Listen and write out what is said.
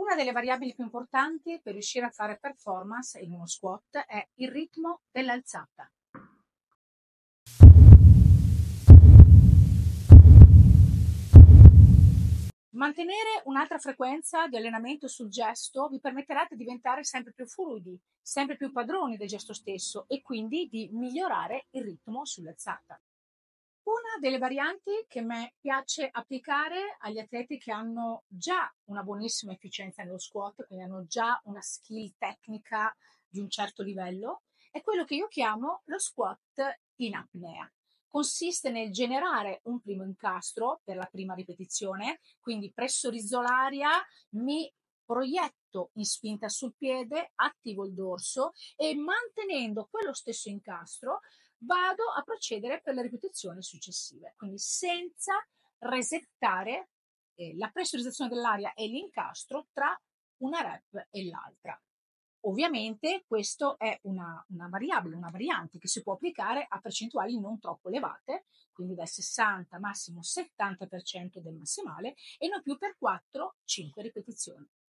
Una delle variabili più importanti per riuscire a fare performance in uno squat è il ritmo dell'alzata. Mantenere un'alta frequenza di allenamento sul gesto vi permetterà di diventare sempre più fluidi, sempre più padroni del gesto stesso e quindi di migliorare il ritmo sull'alzata. Una delle varianti che mi piace applicare agli atleti che hanno già una buonissima efficienza nello squat, quindi hanno già una skill tecnica di un certo livello, è quello che io chiamo lo squat in apnea. Consiste nel generare un primo incastro per la prima ripetizione, quindi pressorizzo l'aria, mi proietto in spinta sul piede, attivo il dorso e mantenendo quello stesso incastro vado a procedere per le ripetizioni successive, quindi senza resettare la pressurizzazione dell'aria e l'incastro tra una rep e l'altra. Ovviamente questo è una variabile, una variante che si può applicare a percentuali non troppo elevate, quindi dal 60 massimo 70% del massimale e non più per 4-5 ripetizioni.